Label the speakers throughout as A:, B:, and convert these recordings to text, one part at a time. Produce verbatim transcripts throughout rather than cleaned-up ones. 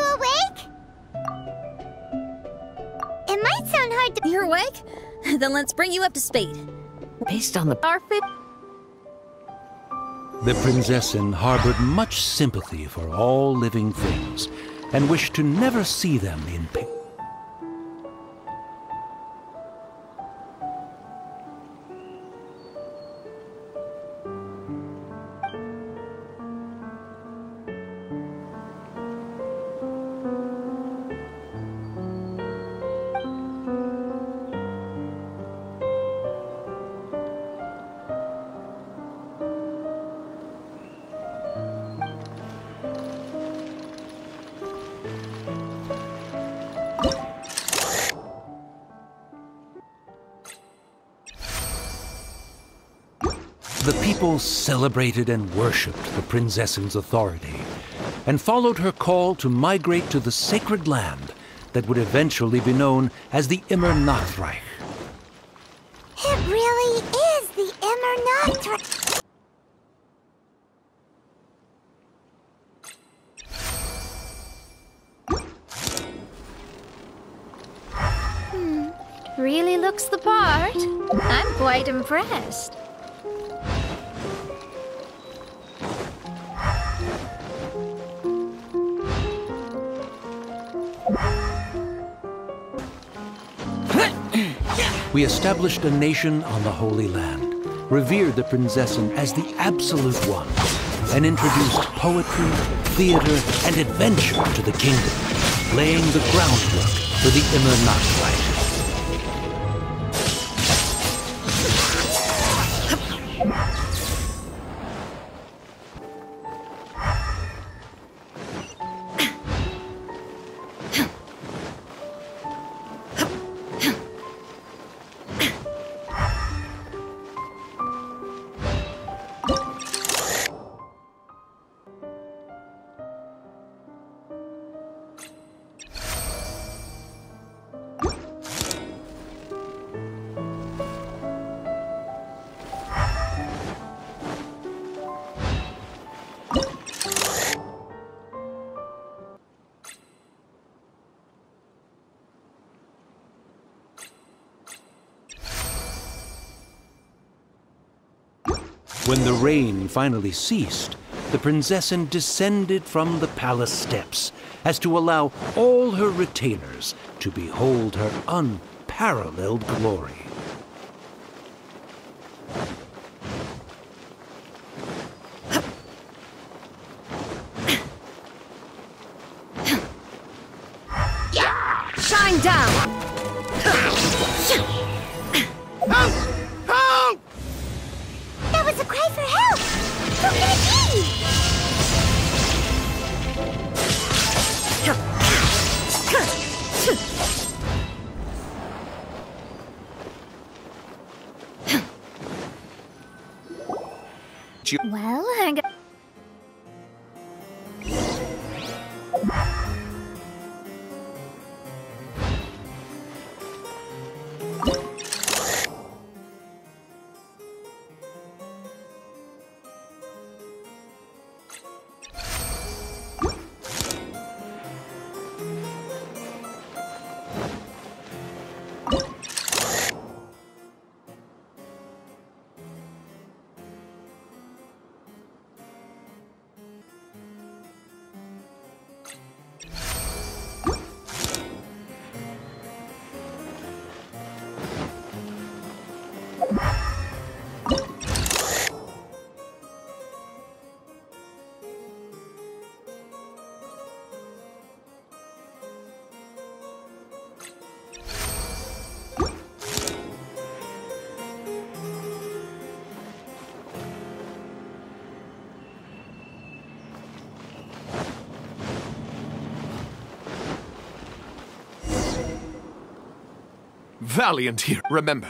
A: awake? It might sound hard to-
B: You're awake? Then let's bring you up to speed. Based on the perfect.
C: The Prinzessin harbored much sympathy for all living things, and wished to never see them in pain. The people celebrated and worshipped the Prinzessin's authority, and followed her call to migrate to the sacred land that would eventually be known as the Immernachtreich.
A: It really is the Immernachtreich.
B: Hmm. Really looks the part. I'm quite impressed.
C: We established a nation on the Holy Land, revered the Prinzessin as the absolute one, and introduced poetry, theater, and adventure to the kingdom, laying the groundwork for the Immernachtreich. When the rain finally ceased, the Prinzessin descended from the palace steps as to allow all her retainers to behold her unparalleled glory.
B: Shine down!
A: That was a cry for help! Who can it be?
B: Well, hang on.
D: Valiant here, remember.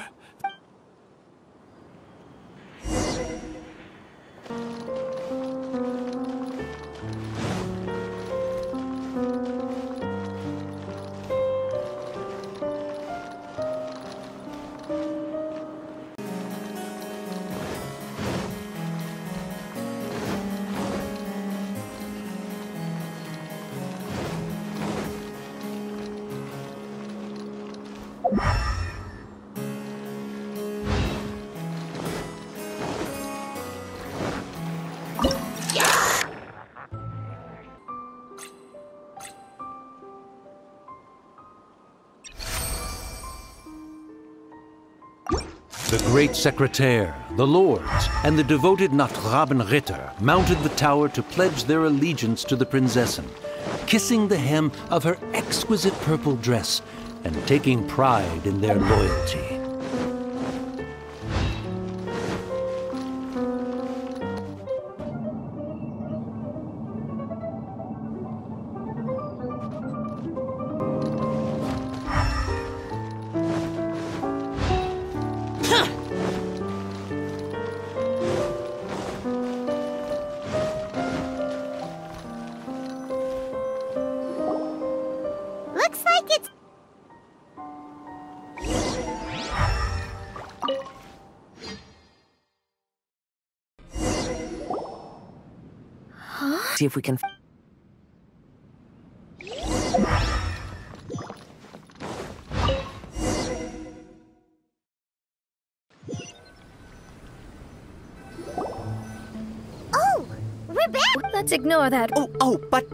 C: The great secretaire, the lords, and the devoted Nachtrabenritter mounted the tower to pledge their allegiance to the Prinzessin, kissing the hem of her exquisite purple dress and taking pride in their loyalty.
A: Looks like it's...
E: See if we can...
A: Oh, we're back!
B: Let's ignore that.
E: Oh, oh, but...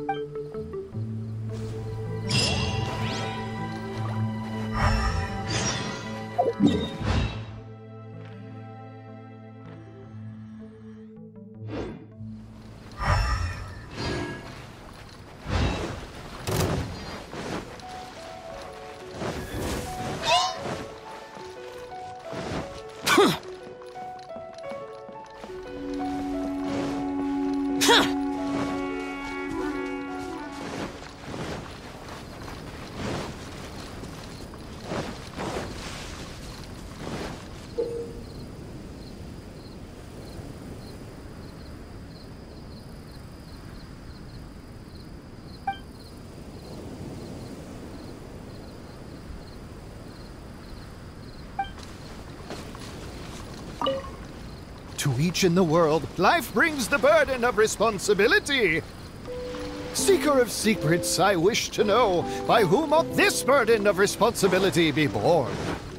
F: To each in the world, life brings the burden of responsibility. Seeker of secrets, I wish to know, by whom ought this burden of responsibility be borne?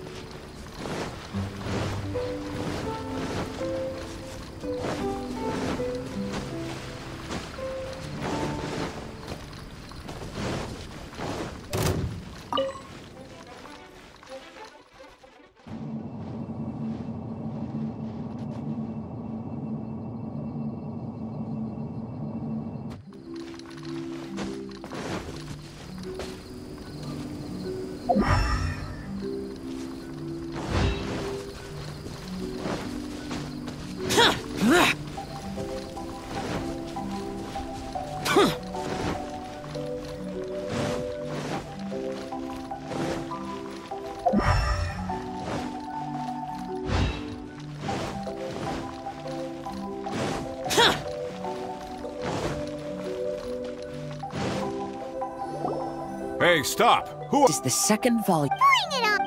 D: Hey, stop! Who
E: This is the second volume.
A: Bring it on!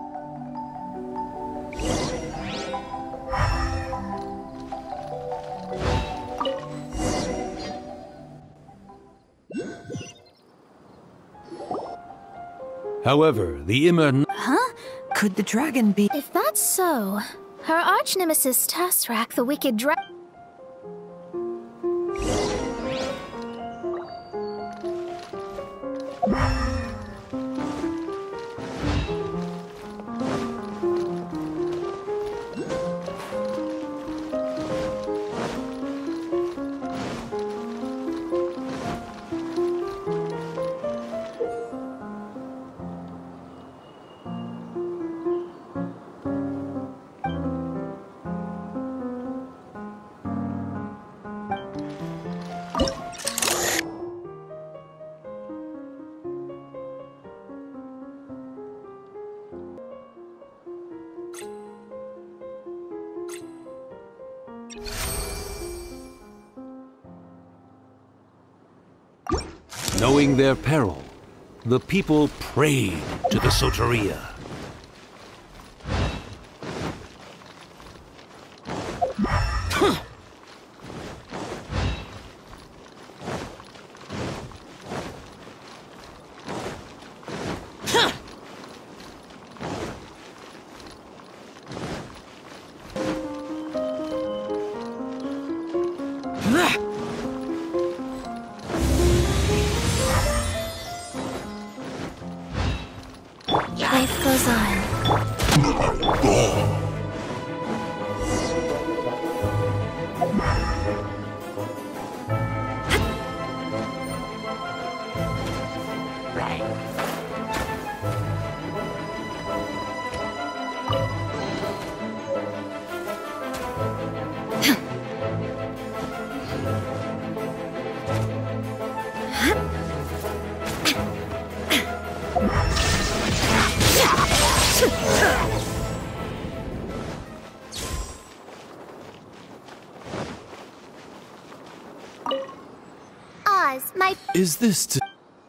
C: However, the Immer...
E: Could the dragon be...
A: If that's so, her arch-nemesis Tasrak, the wicked dragon...
C: Knowing their peril, the people prayed to the Soteria.
B: Blazin.
A: Oz, my
G: Is this to...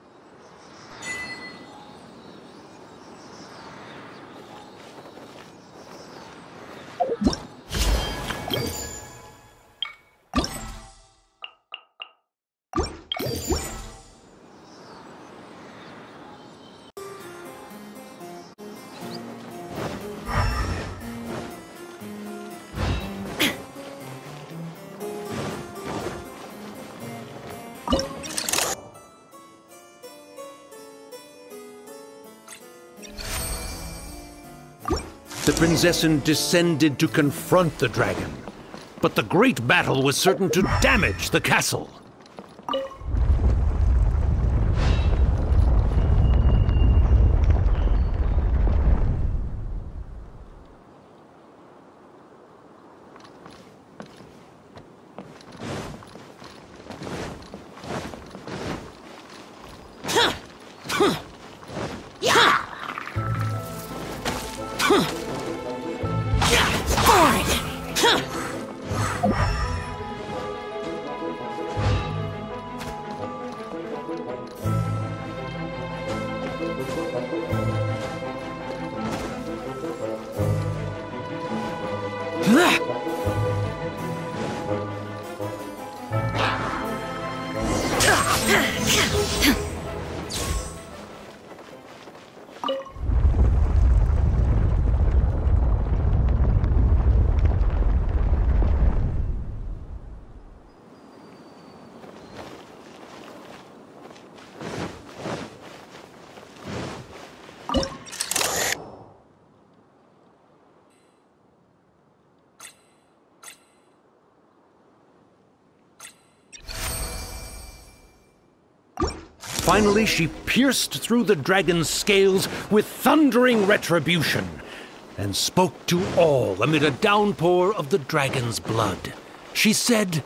C: The Prinzessin descended to confront the dragon, but the great battle was certain to damage the castle. Finally, she pierced through the dragon's scales with thundering retribution and spoke to all amid a downpour of the dragon's blood. She said,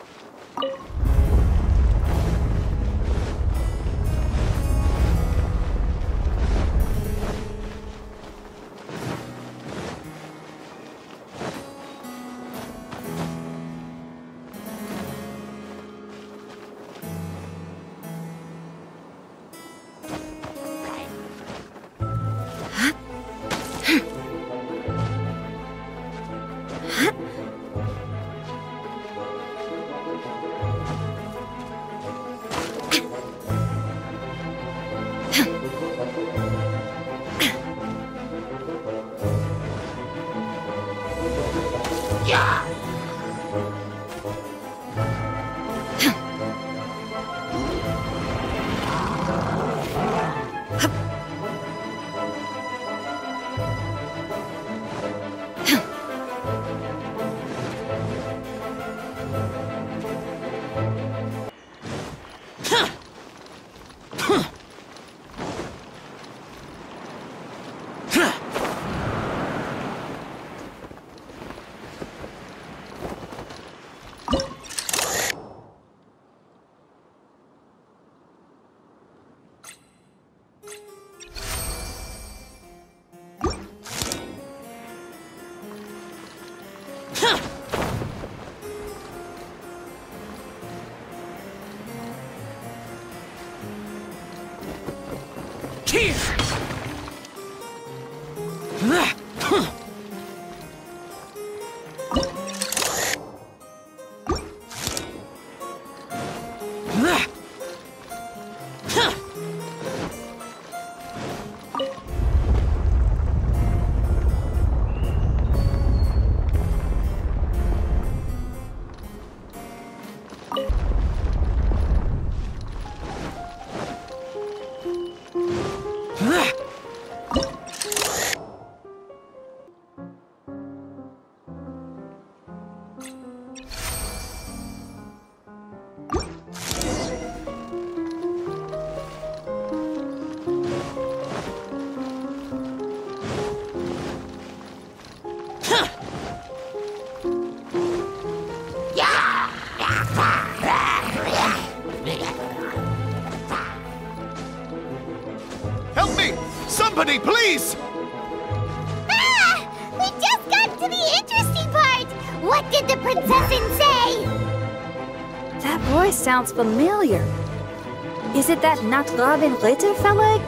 F: Help me! Somebody, please!
A: Ah! We just got to the interesting part! What did the princessin say?
B: That voice sounds familiar. Is it that Nachtravin Ritter fella?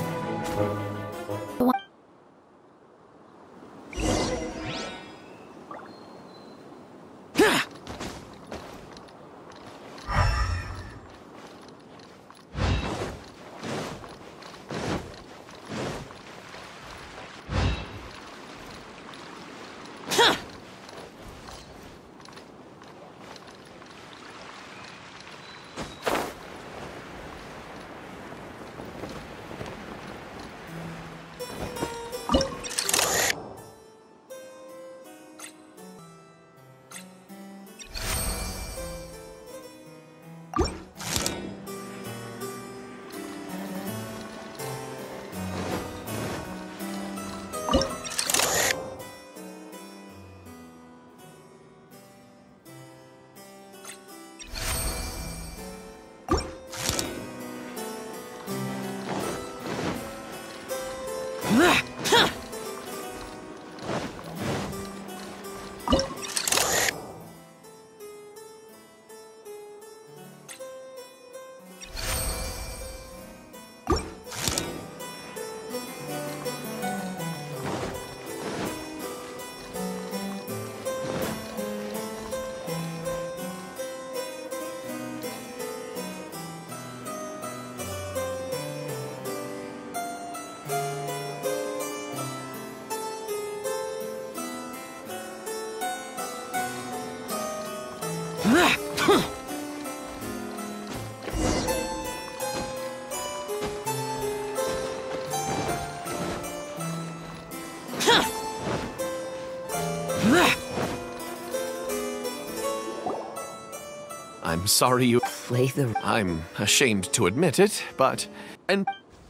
G: I'm sorry you
E: Play the...
G: I'm ashamed to admit it, but... And...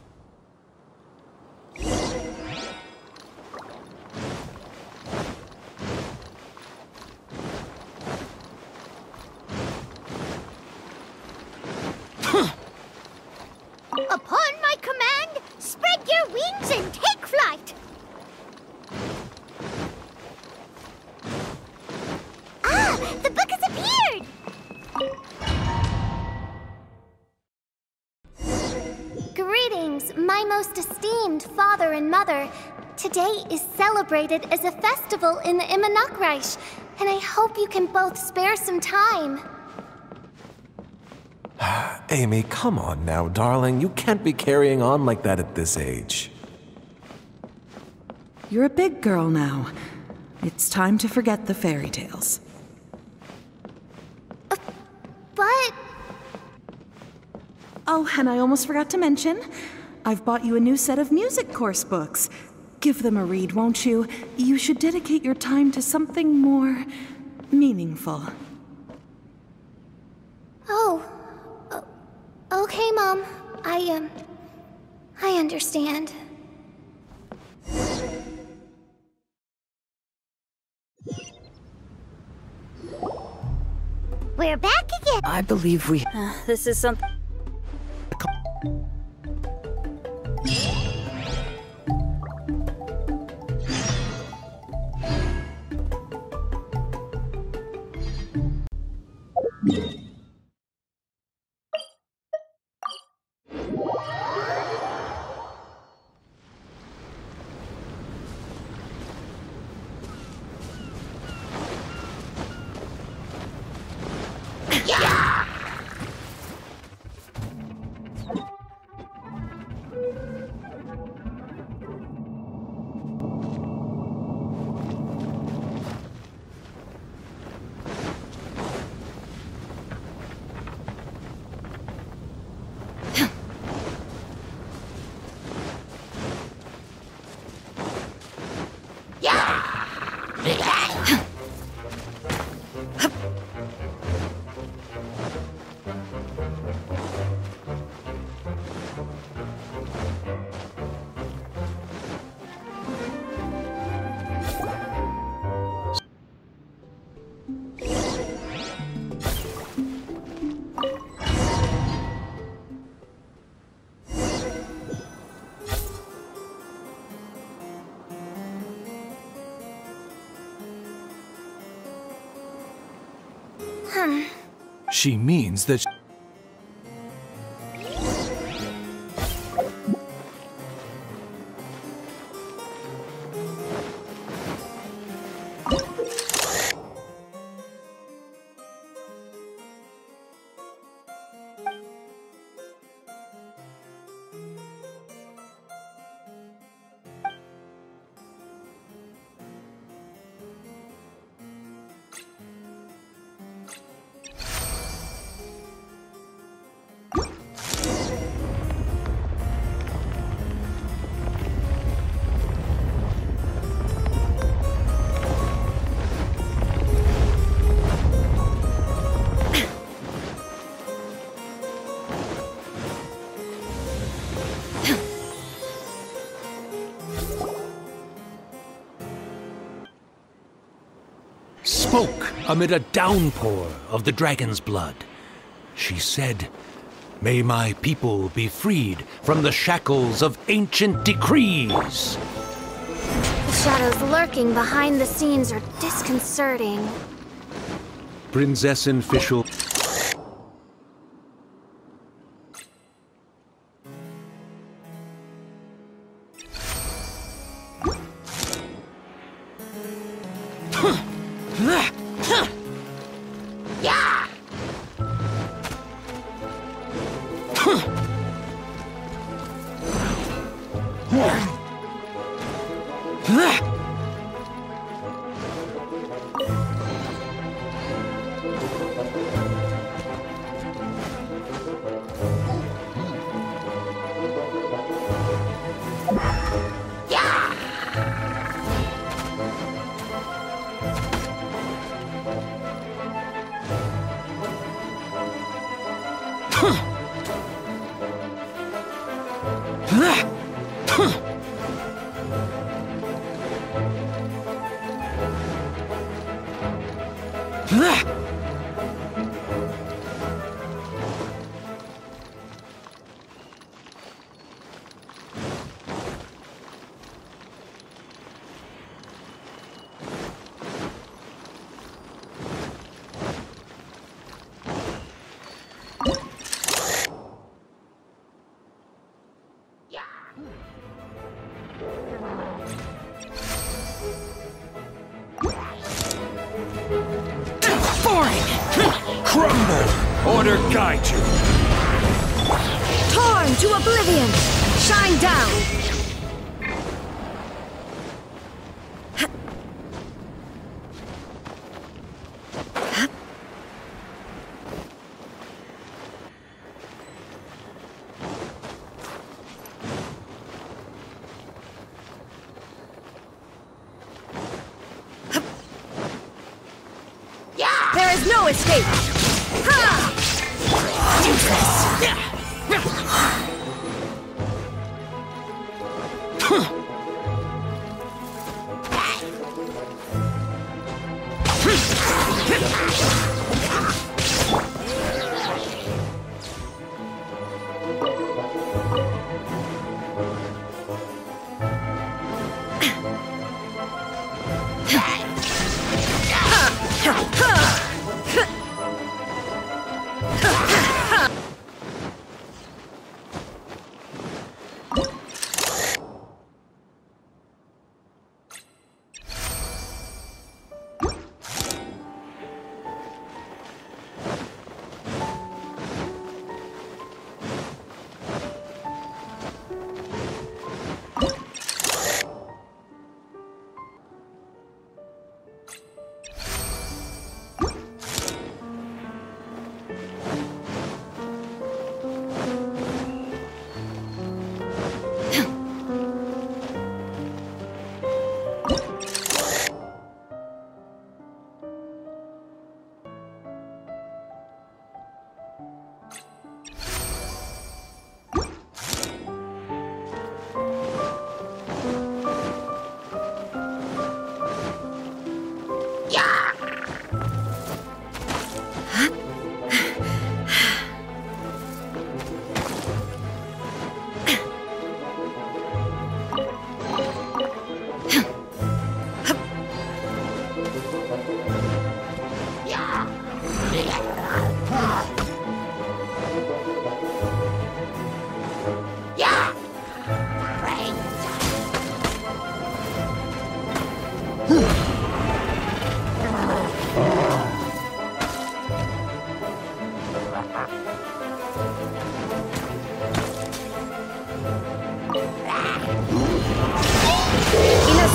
A: Upon my command, spread your wings and take flight! Ah! The book has appeared! Greetings, my most esteemed father and mother. Today is celebrated as a festival in the Immernachtreich, and I hope you can both spare some time.
G: Amy, come on now, darling. You can't be carrying on like that at this age.
H: You're a big girl now. It's time to forget the fairy tales.
A: Uh, but...
H: Oh, and I almost forgot to mention, I've bought you a new set of music course books. Give them a read, won't you? You should dedicate your time to something more meaningful.
A: Oh. Uh, okay, Mom. I, um... I understand. We're back again!
E: I believe we...
B: Uh, this is something...
G: She means that. Sh
C: spoke amid a downpour of the dragon's blood. She said, "May my people be freed from the shackles of ancient decrees."
A: The shadows lurking behind the scenes are disconcerting.
C: Prinzessin Fischl.
D: Crumble! Order guide you!
B: Torn to oblivion! Shine down! There is no escape! Ha!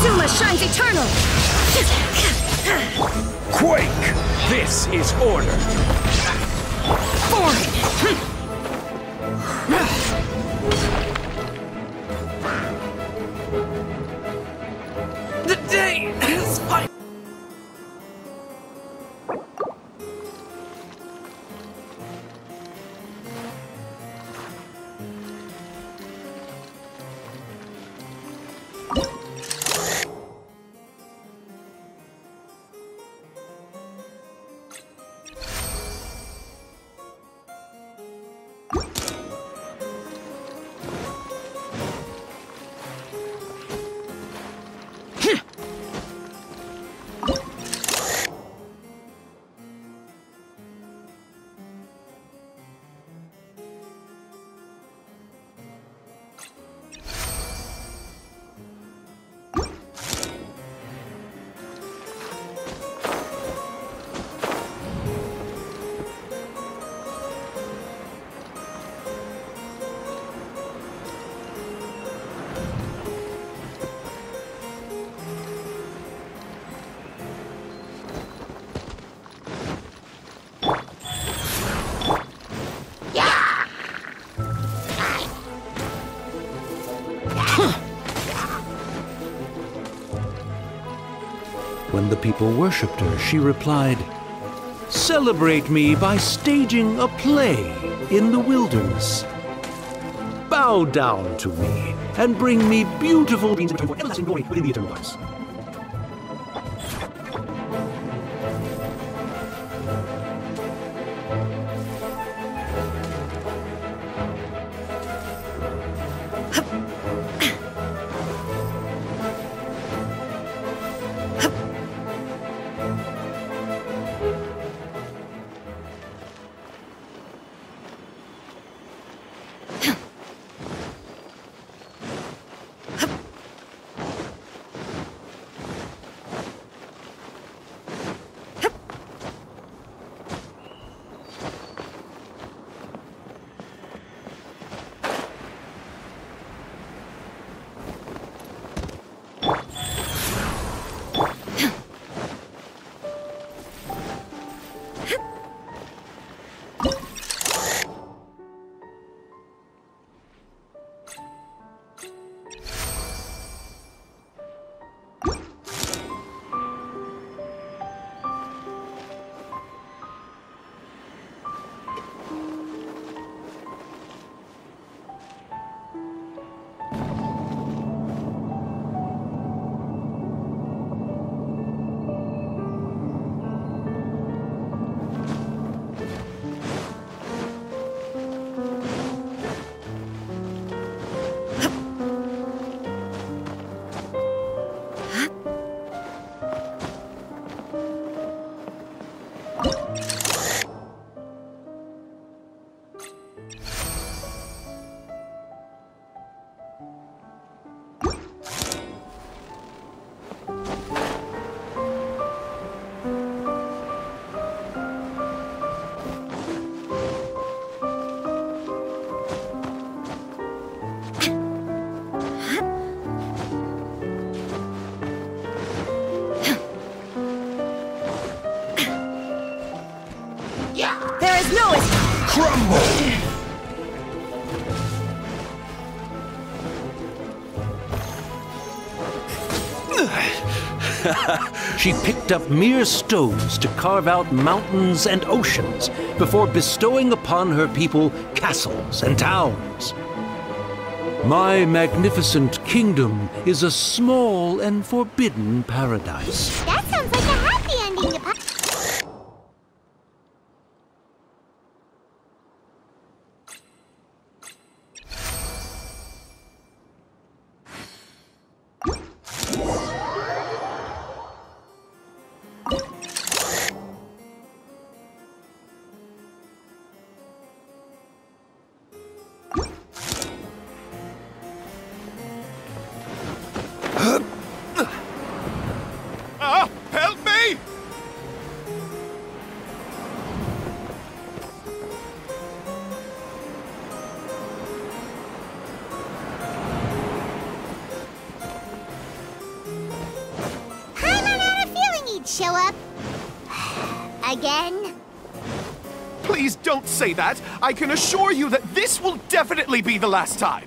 B: Suma shines eternal!
D: Quake! This is order!
E: The day is fine.
C: When the people worshipped her, she replied, "Celebrate me by staging a play in the wilderness. Bow down to me and bring me beautiful dreams and return for everlasting glory within the eternal lives." She picked up mere stones to carve out mountains and oceans before bestowing upon her people castles and towns. My magnificent kingdom is a small and forbidden paradise.
A: That sounds like a happy ending to
F: Ah!
A: show up? Again?
D: Please don't say that. I can assure you that this will definitely be the last time.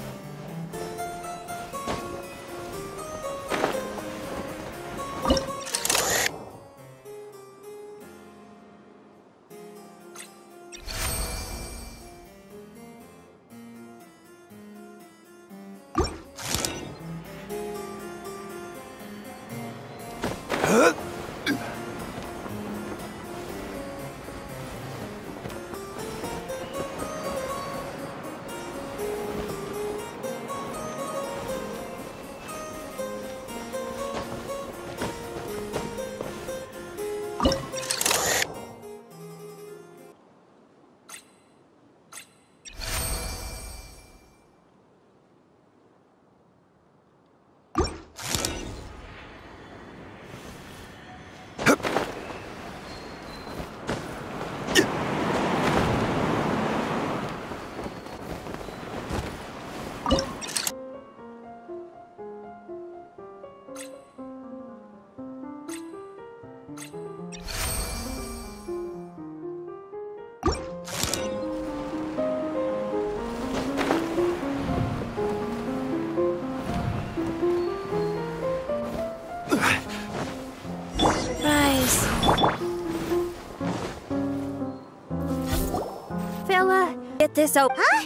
B: Get this open.
A: Huh?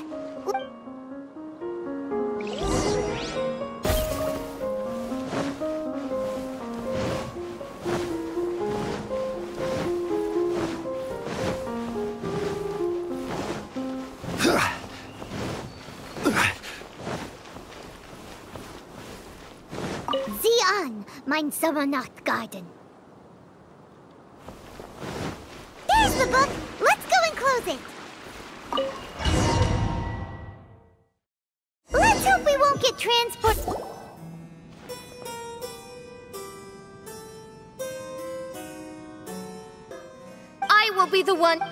A: Sieh an, mein Sommernachtgarten. There's the book. Let's go and close it. Let's hope we won't get transported.
B: I will be the one.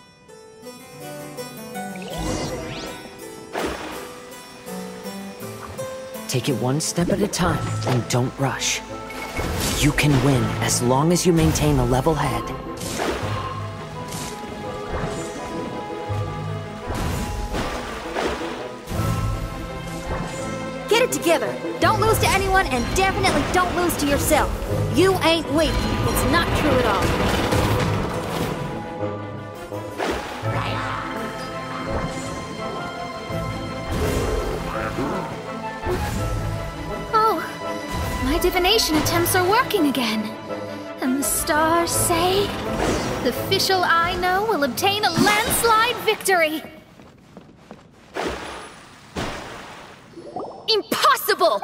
I: Take it one step at a time and don't rush. You can win as long as you maintain a level head.
B: Get it together. Don't lose to anyone, and definitely don't lose to yourself. You ain't weak. It's not true at all.
J: Oh, my divination attempts are working again. And the stars say the official I know will obtain a landslide victory. Impossible!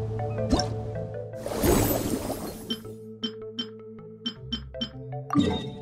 A: You